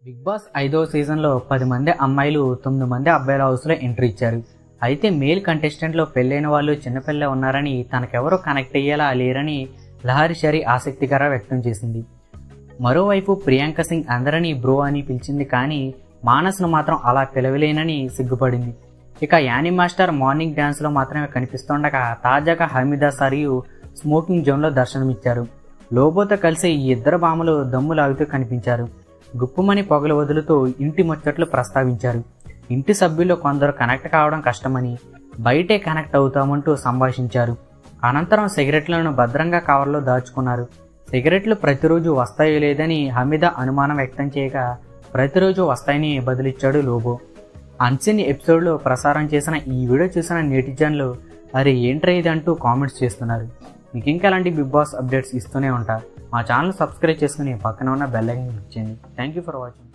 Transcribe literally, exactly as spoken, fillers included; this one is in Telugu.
బిగ్ బాస్ ఐదో సీజన్లో పది మంది అమ్మాయిలు తొమ్మిది మంది అబ్బాయిల హౌస్లో ఎంట్రీ ఇచ్చారు. అయితే మేల్ కంటెస్టెంట్లో పెళ్ళైన వాళ్ళు చిన్నపిల్ల ఉన్నారని, తనకెవరో కనెక్ట్ అయ్యేలా లేరని లహరి షరీ ఆసక్తికర వ్యక్తం చేసింది. మరోవైపు ప్రియాంక సింగ్ అందరినీ బ్రో అని పిలిచింది, కానీ మానస్ను మాత్రం అలా పిలవలేనని సిగ్గుపడింది. ఇక యానీ మాస్టర్ మార్నింగ్ డ్యాన్స్లో మాత్రమే కనిపిస్తుండగా తాజాగా హమీదా సరియు స్మోకింగ్ జోన్లో దర్శనమిచ్చారు. లోబోతో కలిసి ఈ ఇద్దరు భామలు దమ్ము లాగుతూ కనిపించారు. గుప్పుమని పొగలు వదులుతూ ఇంటి ముచ్చట్లు ప్రస్తావించారు. ఇంటి సభ్యులు కొందరు కనెక్ట్ కావడం కష్టమని, బయటే కనెక్ట్ అవుతామంటూ సంభాషించారు. అనంతరం సిగరెట్లను భద్రంగా కవర్లో దాచుకున్నారు. సిగరెట్లు ప్రతిరోజు వస్తాయో లేదని హమీదా అనుమానం వ్యక్తం చేయగా, ప్రతిరోజు వస్తాయని బదులిచ్చాడు లోబో. అన్సిన్ ఎపిసోడ్లో ప్రసారం చేసిన ఈ వీడియో చూసిన నెటిజన్లు అరే ఏంట్రా ఇది అంటూ కామెంట్స్ చేస్తున్నారు. మీకు ఇంకా అలాంటి బిగ్ బాస్ అప్డేట్స్ ఇస్తూనే ఉంటా. మా ఛానల్ సబ్స్క్రైబ్ చేసుకుని పక్కన ఉన్న బెల్ ఐకాన్ క్లిక్ చేయండి. Thank you for watching.